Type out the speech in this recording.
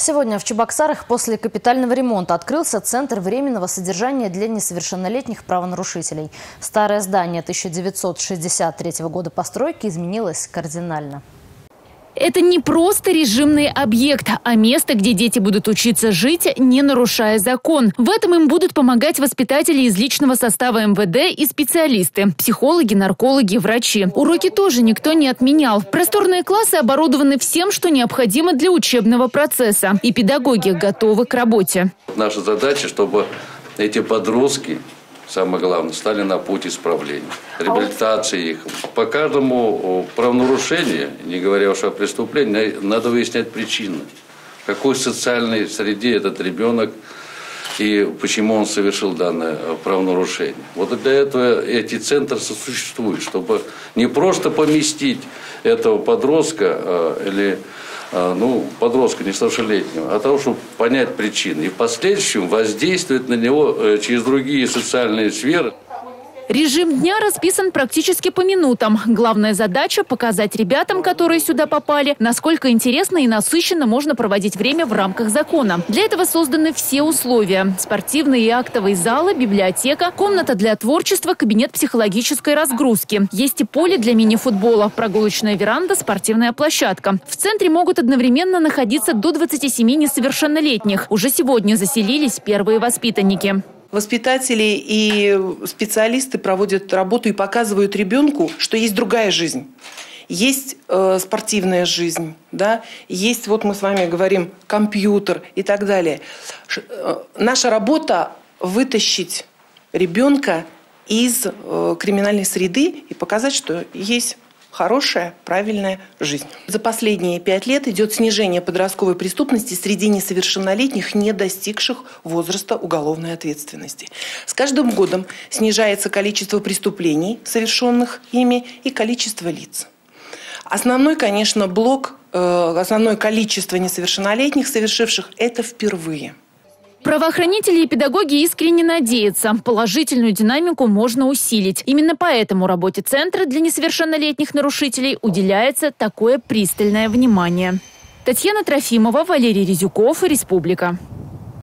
Сегодня в Чебоксарах после капитального ремонта открылся Центр временного содержания для несовершеннолетних правонарушителей. Старое здание 1963 года постройки изменилось кардинально. Это не просто режимный объект, а место, где дети будут учиться жить, не нарушая закон. В этом им будут помогать воспитатели из личного состава МВД и специалисты – психологи, наркологи, врачи. Уроки тоже никто не отменял. Просторные классы оборудованы всем, что необходимо для учебного процесса. И педагоги готовы к работе. Наша задача, чтобы эти подростки, самое главное, стали на путь исправления, реабилитации их. По каждому правонарушению, не говоря уж о преступлении, надо выяснять причины. В какой социальной среде этот ребенок и почему он совершил данное правонарушение. Вот для этого эти центры существуют, чтобы не просто поместить этого подростка или подростка несовершеннолетнего, а того, чтобы понять причины и в последующем воздействовать на него через другие социальные сферы. Режим дня расписан практически по минутам. Главная задача – показать ребятам, которые сюда попали, насколько интересно и насыщенно можно проводить время в рамках закона. Для этого созданы все условия – спортивные и актовые залы, библиотека, комната для творчества, кабинет психологической разгрузки. Есть и поле для мини-футбола, прогулочная веранда, спортивная площадка. В центре могут одновременно находиться до 27 несовершеннолетних. Уже сегодня заселились первые воспитанники. Воспитатели и специалисты проводят работу и показывают ребенку, что есть другая жизнь. Есть спортивная жизнь, да? Есть, вот мы с вами говорим, компьютер и так далее. Наша работа – вытащить ребенка из криминальной среды и показать, что есть хорошая, правильная жизнь. За последние 5 лет идет снижение подростковой преступности среди несовершеннолетних, не достигших возраста уголовной ответственности. С каждым годом снижается количество преступлений, совершенных ими, и количество лиц. Основной, конечно, основное количество несовершеннолетних, совершивших это впервые. Правоохранители и педагоги искренне надеются, положительную динамику можно усилить. Именно поэтому работе Центра для несовершеннолетних нарушителей уделяется такое пристальное внимание. Татьяна Трофимова, Валерий Резюков, Республика.